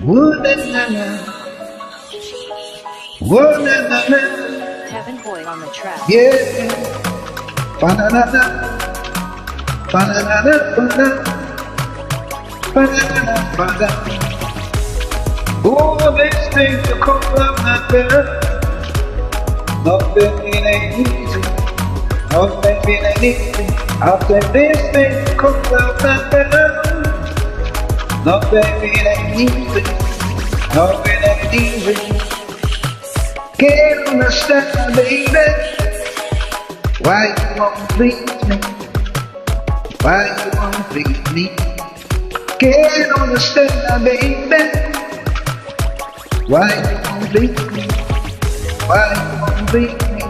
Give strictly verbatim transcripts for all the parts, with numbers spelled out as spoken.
Woo-na-na-na. Woo-na-na-na. Heaven Boy on the track. Yeah. Ba-na-na-na. Ba-na-na-na. Ba-na. Ba-na-na-na. Ba-na. Oh, this thing's a cold love not better. Nothing it ain't easy. Nothing it ain't easy. I'll say this thing's a cold love not better. Nothing it ain't easy. Nothing ain't easy. Can't understand, baby, why you won't please me. Why you won't please me. Can't understand, baby, why you won't please me. Why you won't please me.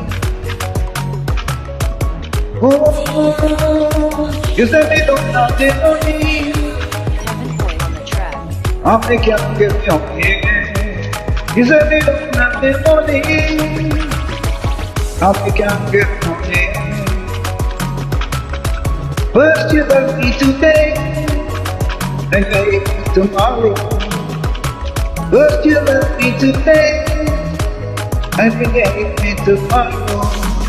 Oh, you said they don't know they don't need. Heaven Boy on the track. I'm the can't get me on here. You said they don't have the money. I'm the can't get money. First you love me today, and maybe tomorrow. First you love me today, and maybe tomorrow.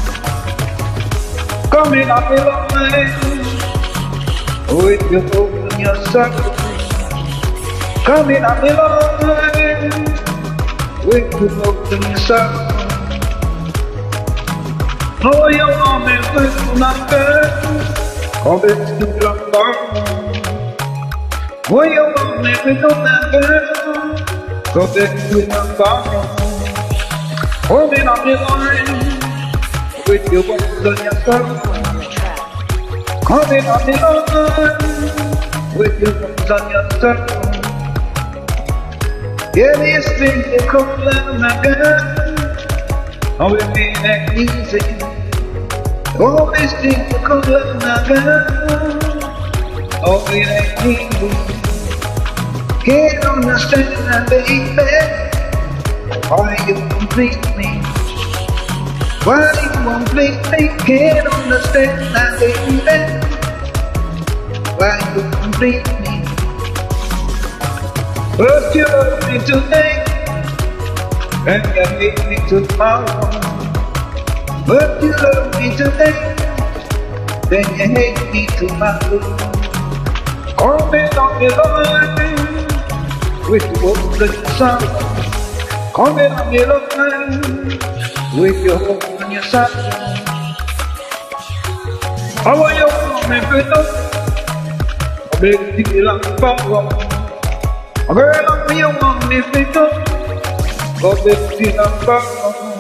Coming up in line, with your open yourself. Coming up in line, with your open yourself. No, you want me with nothing. Come it's too long. Oh, you want me with nothing. Come it's too long. Coming up in line, with your open yourself. Coming up in line, with your open yourself. Yeah, these things they come down my gun. Oh, it ain't easy. Oh, these things they come down my gun. Oh, it ain't easy. Can't understand that, baby, why you complete me. Why you won't please me. Can't understand that, baby, why you complete me. First you love me today, and you hate me tomorrow. First you love me today, then you hate me tomorrow. Call me on the line, with your hope and your sorrow. Call me on the line, with your hope and your sorrow. How are you want me to know? I beg you feel like a power. A girl like me, you want me to know, but it's still a problem.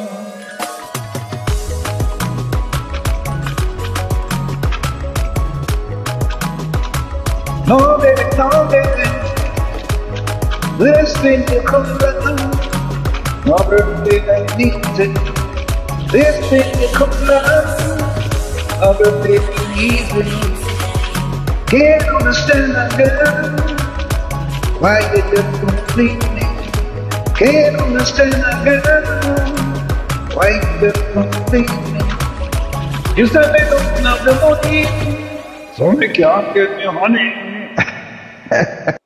No, baby, no, baby, this thing will come down. No, baby, I need it. This thing will come down. No, baby, I need it. Can't understand that girl. Why you just complete me? Can't understand that girl. Why you just complete me? You said they don't have the money, so they can't get me honey.